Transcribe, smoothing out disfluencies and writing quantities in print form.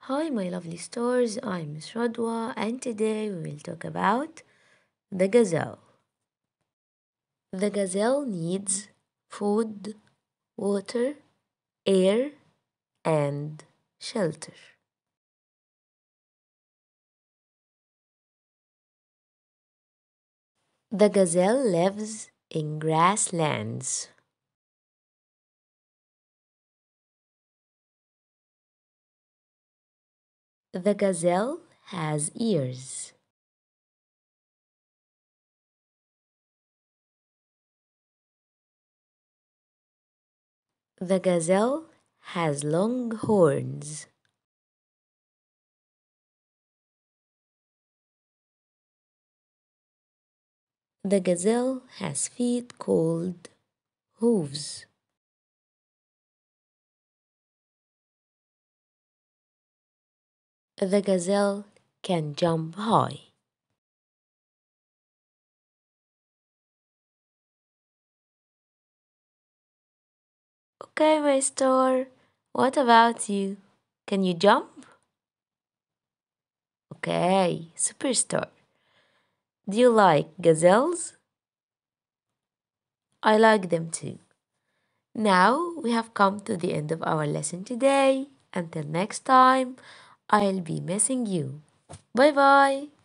Hi, my lovely stars. I'm Miss Radwa, and today we will talk about the gazelle. The gazelle needs food, water, air, and shelter. The gazelle lives in grasslands. The gazelle has ears. The gazelle has long horns. The gazelle has feet called hooves. The gazelle can jump high. Okay, my star. What about you? Can you jump? Okay, superstar. Do you like gazelles? I like them too. Now we have come to the end of our lesson today. Until next time, I'll be missing you. Bye bye.